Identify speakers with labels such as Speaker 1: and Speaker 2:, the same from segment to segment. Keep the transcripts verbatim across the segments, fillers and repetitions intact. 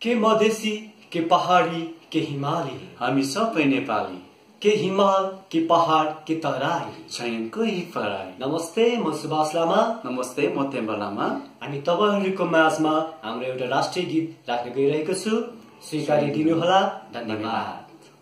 Speaker 1: के मधेसी, के पहाडी, के हिमाली,
Speaker 2: हामी सबै नेपाली।
Speaker 1: के हिमाल, के पहाड, के तराई,
Speaker 2: छैन कोही पराई।
Speaker 1: नमस्ते, म सुभाष लामा।
Speaker 2: नमस्ते, म तेम्बा लामा।
Speaker 1: अनि तपाईहरुको माझमा हाम्रो एउटा राष्ट्रिय गीत राख्न गइरहेको छु। स्वीकारिदिनुहोला। धन्यवाद।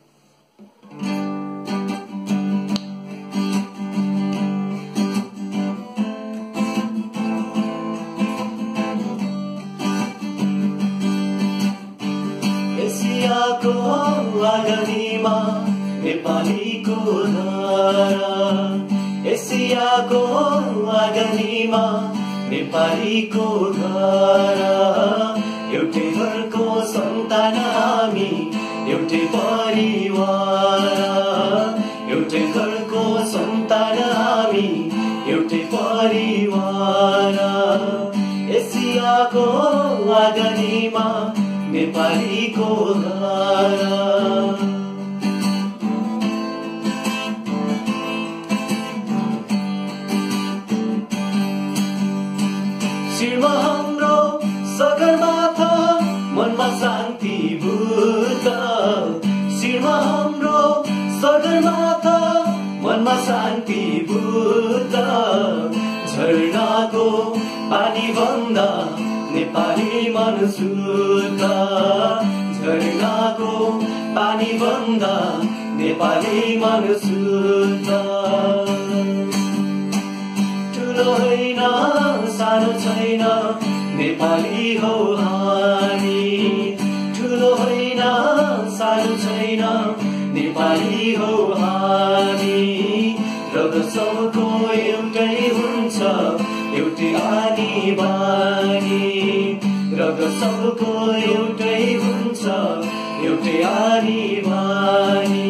Speaker 1: एसियाको आँगनीमा नेपालीको धारा, एसियाको आँगनीमा नेपालीको धारा, एउटै घरको सन्तान हामी, एउटै परिवार, एउटै घरको सन्तान हामी, एउटै परिवार, एसियाको आँगनीमा नेपालीको धारा। शिरमा हाम्रो सगरमाथा, मनमा शान्ति भूत। शिरमा हाम्रो सगरमाथा, मनमा शान्ति भूत। झरनाको पानी भन्दा नेपाली मन शुद्ध, झरनाको पानी भन्दा नेपाली मन शुद्ध। ठुलो होइन सानो छैन नेपाली हौ हामी, ठुलो होइन सानो छैन नेपाली हौ हामी। रग सबको एउटै हुन्छ, एउटै आनी बानी, रग सबको एउटै हुन्छ, एउटै आनी बानी।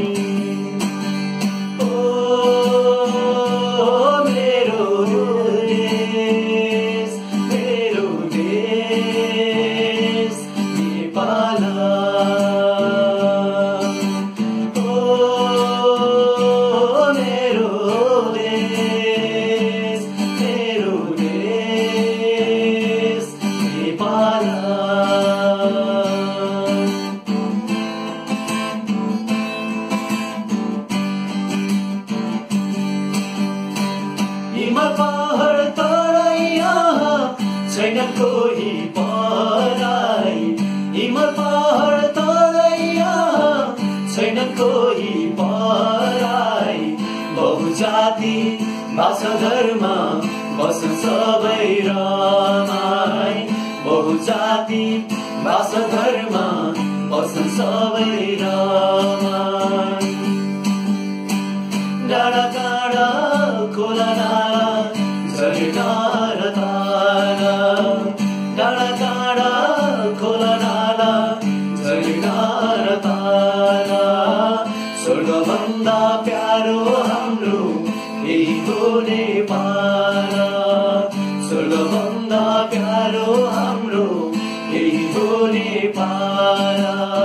Speaker 1: हिमाल पहाड तराई छैन कोही पराई, हिमाल पहाड तराई छैन कोही पराई। बहुजाति भाषा धर्म बस सबै रमाई, बहुजाति भाषा धर्म बस सबै रमाई। डाँडा काँडा खोला नाला झरना र तारा, डाँडा काँडा खोला नाला झरना र तारा। स्वर्गभन्दा प्यारो हाम्रो यही हो नेपाल, स्वर्गभन्दा प्यारो हाम्रो यही हो नेपाल।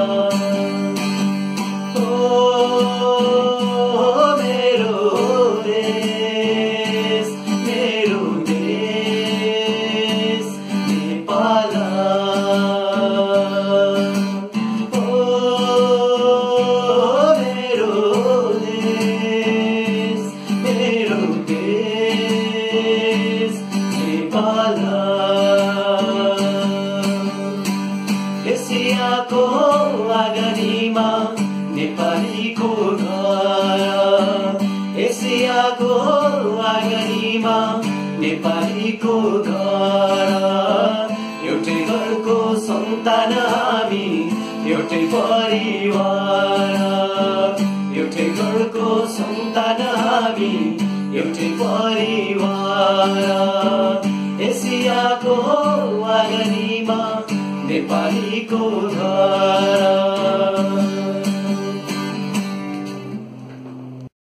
Speaker 1: एसियाको आँगनीमा नेपालीको घर, एसियाको आँगनीमा नेपालीको घर। एउटै घरको सन्तान हामी, एउटै परिवार, एउटै घरको सन्तान हामी, एउटै परिवार, एसियाको आँगनीमा नेपालीको घर।